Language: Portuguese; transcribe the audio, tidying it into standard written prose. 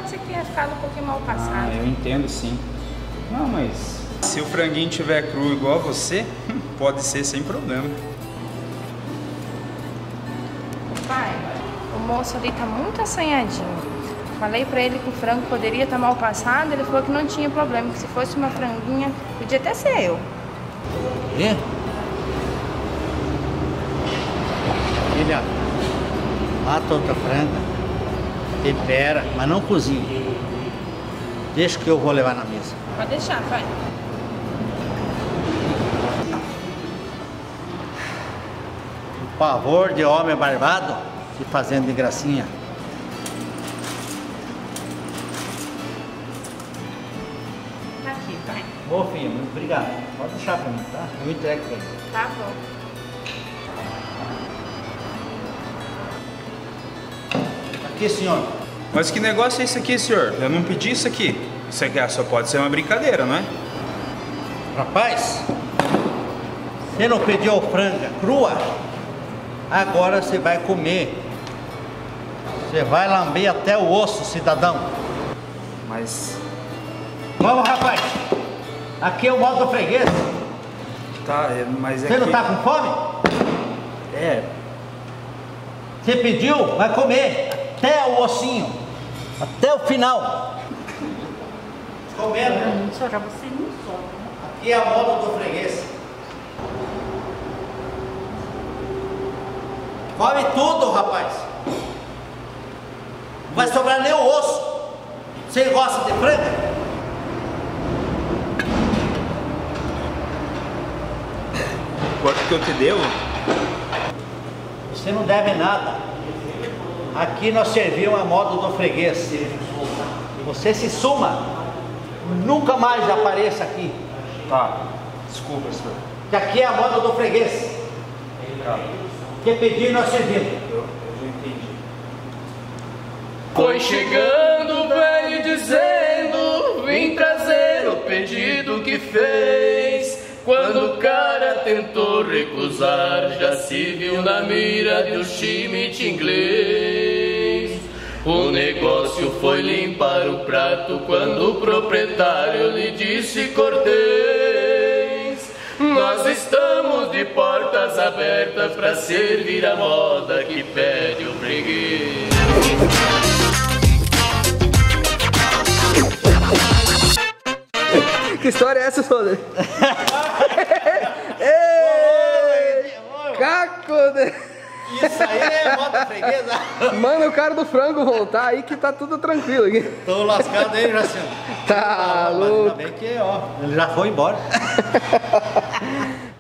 pode ser que tenha ficado um pouquinho mal passado. Ah, eu entendo sim. Não, mas se o franguinho tiver cru igual a você, pode ser sem problema. Pai, o moço ali tá muito assanhadinho. Falei pra ele que o frango poderia estar mal passado, ele falou que não tinha problema, que se fosse uma franguinha, podia até ser eu. E? Filha, mata outra franga, tempera, mas não cozinha. Deixa que eu vou levar na mesa. Pode deixar, pai. O pavor de homem barbado se fazendo de gracinha. Tá aqui, pai. Ô filha, muito obrigado. Pode deixar pra mim, tá? Eu entrego pra ele. Tá bom. Aqui, senhor. Mas que negócio é esse aqui, senhor? Eu não pedi isso aqui. Isso aqui só pode ser uma brincadeira, não é? Rapaz, você não pediu franga crua? Agora você vai comer. Você vai lamber até o osso, cidadão. Mas Vamos, rapaz. Aqui é o modo do freguês. tá, mas é Você não que... tá com fome? É, Você pediu, vai comer até o ossinho, até o final. Comendo. Senhora, você não sobe. Aqui é o modo do freguês. Come tudo, rapaz. Não vai sobrar nem o osso. Você gosta de franga? quanto que eu te devo? Você não deve nada. Aqui nós servimos a modo do freguês. Você se suma. Nunca mais apareça aqui. Tá, desculpa, senhor. Que aqui é a moda do freguês. Tá, Que pedir nós servimos. eu já entendi. Foi chegando o velho dizendo, vim trazer o pedido que fez. Quando o cara tentou recusar, já se viu na mira de um Schmidt inglês. O negócio foi limpar o prato quando o proprietário lhe disse cortês: nós estamos de portas abertas para servir a moda que pede o freguês. Que história é essa, Soder? Caco! Isso aí é moda freguesa. Manda o cara do frango voltar aí que tá tudo tranquilo aqui. Tô lascado aí, Jacinto. Tá Mas louco. ainda bem que, ó, ele já foi embora.